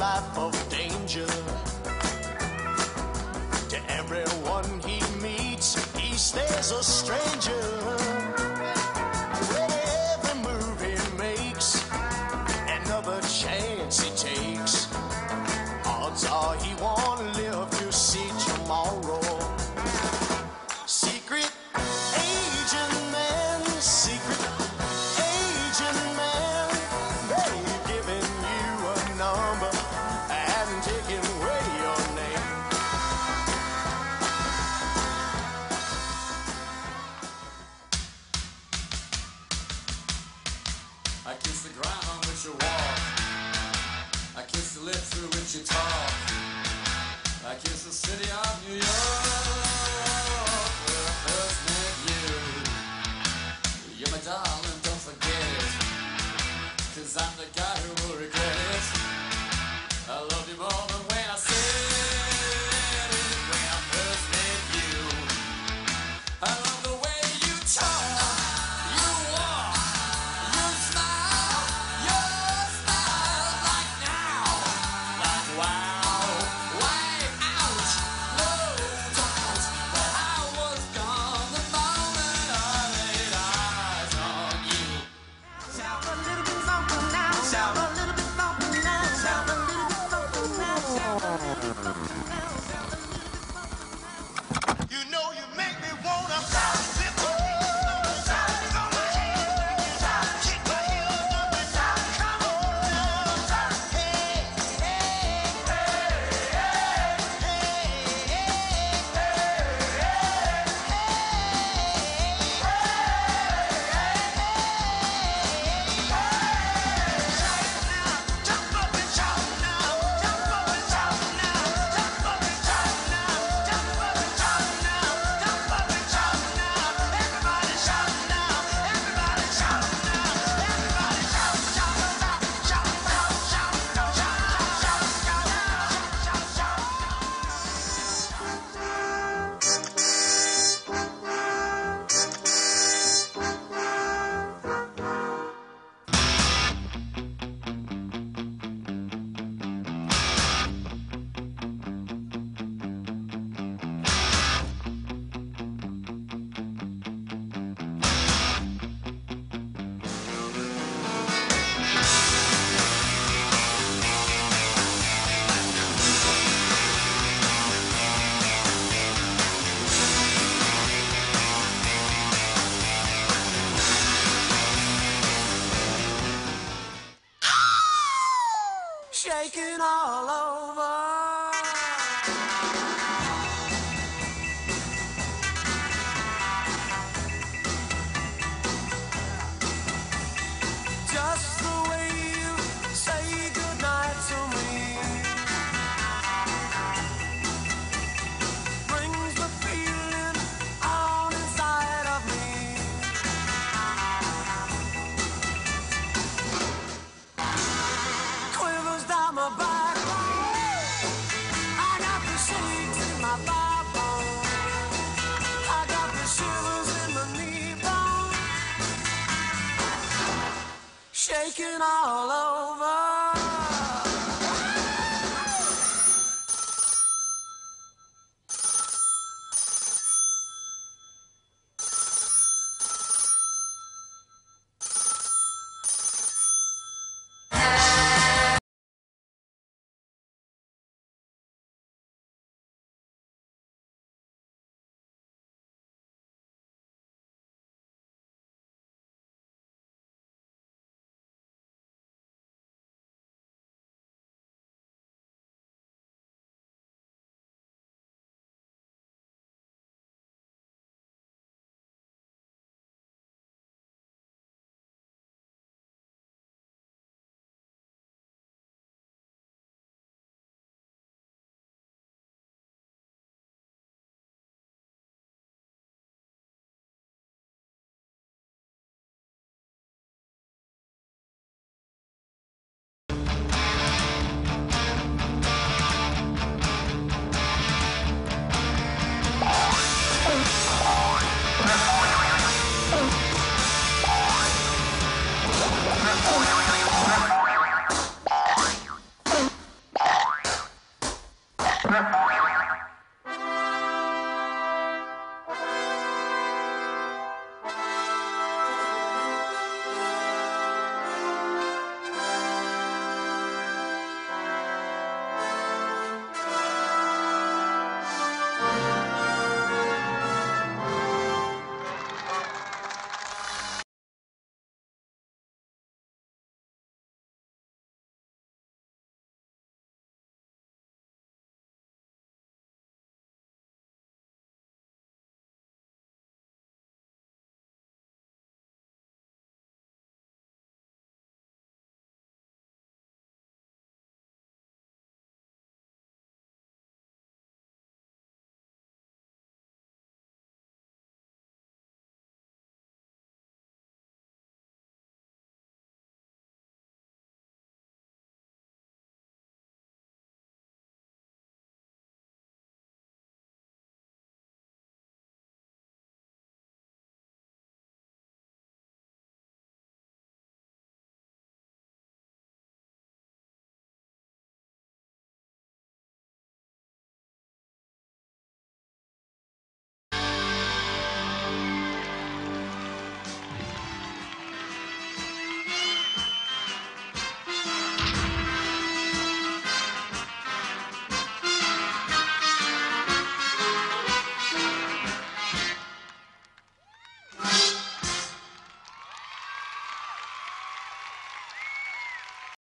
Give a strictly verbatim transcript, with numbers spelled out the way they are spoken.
life of danger. To everyone he meets, he stays a stranger. With every move he makes, another chance he takes, odds are he won't live to see tomorrow. Secret agent man, secret agent man, they've given you a number and taken away your name. I kiss the ground on which you walk, I kiss the lips through which you talk, I kiss the city of New York where I first met you. You're my darling, don't forget it, 'cause I'm the guy who will regret it. I love you more than when I said it, when I first met you. I love the way you talk, you walk, you smile, your smile like now, like wow, way out, no doubt. But I was gone the moment I laid eyes on you. Shout a little bit something now. Shout a little bit something now. Shout a little bit something now. Shout a little bit something now. Shout a little bit something now. You know you make me wanna shout, lift my heels up and shout, throw my hands up and shout, kick my heels up and shout, come on now, shout, hey, hey, hey, hey, jump up and shout now, jump up and shout now, jump up and shout now, jump up and shout now, jump up and shout now, everybody shout now, everybody shout now, everybody shout, shout, shout, shout, shout, shout, shout, shout, shout, shout, shaking all over. Just the way you say goodnight to me brings the feeling on inside of me. Quivers down my back Bye.